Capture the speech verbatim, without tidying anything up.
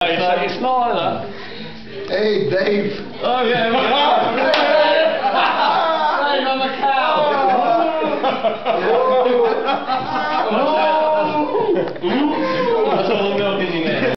It's not like that. Hey, Dave. Oh, yeah. Dave, I'm a cow. Oh.